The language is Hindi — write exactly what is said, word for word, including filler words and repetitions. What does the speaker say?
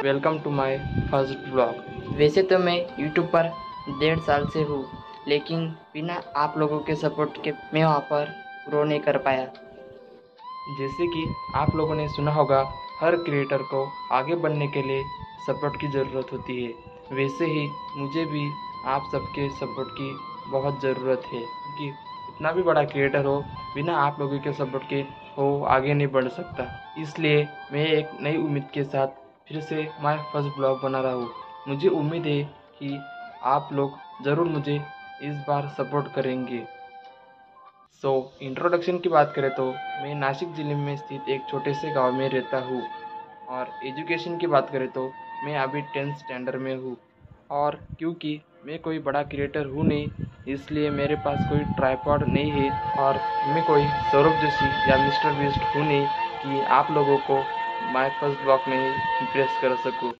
Welcome to my first blog. वैसे तो मैं यूट्यूब पर डेढ़ साल से हूँ, लेकिन बिना आप लोगों के सपोर्ट के मैं वहाँ पर ग्रो नहीं कर पाया। जैसे कि आप लोगों ने सुना होगा, हर क्रिएटर को आगे बढ़ने के लिए सपोर्ट की ज़रूरत होती है। वैसे ही मुझे भी आप सबके सपोर्ट की बहुत ज़रूरत है, क्योंकि इतना भी बड़ा क्रिएटर हो, बिना आप लोगों के सपोर्ट के वो आगे नहीं बढ़ सकता। इसलिए मैं एक नई उम्मीद के साथ फिर से माय फर्स्ट ब्लॉग बना रहा हूँ। मुझे उम्मीद है कि आप लोग ज़रूर मुझे इस बार सपोर्ट करेंगे। सो so, इंट्रोडक्शन की बात करें तो मैं नासिक ज़िले में स्थित एक छोटे से गांव में रहता हूँ। और एजुकेशन की बात करें तो मैं अभी टेंथ स्टैंडर्ड में हूँ। और क्योंकि मैं कोई बड़ा क्रिएटर हूँ नहीं, इसलिए मेरे पास कोई ट्राइपॉड नहीं है। और मैं कोई सौरभ जोशी या मिस्टर बीस्ट हूँ नहीं कि आप लोगों को माय फर्स्ट ब्लॉग में ही इम्प्रेस कर सकूँ।